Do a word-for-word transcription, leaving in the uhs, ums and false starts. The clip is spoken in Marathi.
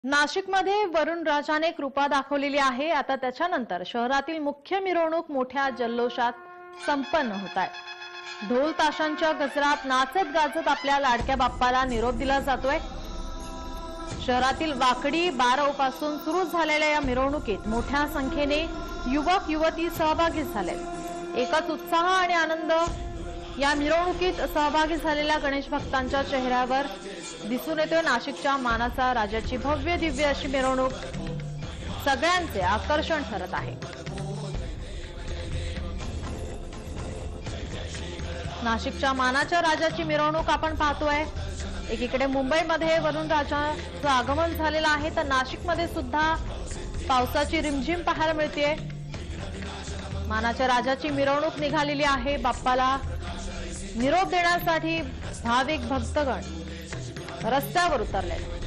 नाशिकमध्ये वरुण राजाने कृपा दाखवलेली आहे। आता त्याच्यानंतर शहरातील मुख्य मिरवणूक मोठ्या जल्लोषात संपन्न होत आहे। ढोल ताशांच्या गजरात नाचत गाजत आपल्या लाडक्या बाप्पाला निरोप दिला जातोय। शहरातील वाकडी बारवपासून सुरू झालेल्या या मिरवणुकीत मोठ्या संख्येने युवक युवती सहभागी झाले। एकच उत्साह आणि आनंद या मिरवणुकीत सहभागी झालेल्या गणेश भक्तांच्या चेहऱ्यावर दिसून येतोय। नाशिकच्या मानाचा राजाची भव्य दिव्य अशी मिरवणूक सगळ्यांचे आकर्षण ठरत आहे। नाशिकच्या मानाच्या राजाची मिरवणूक आपण पाहतोय। एकीकडे मुंबईमध्ये वरुण राजाचं आगमन झालेलं आहे, तर नाशिकमध्ये सुद्धा पावसाची रिमझिम पाहायला मिळते। मानाच्या राजाची मिरवणूक निघालेली आहे। बाप्पाला निरोप देण्यासाठी भाविक भक्तगण रस्त्यावर उतरले।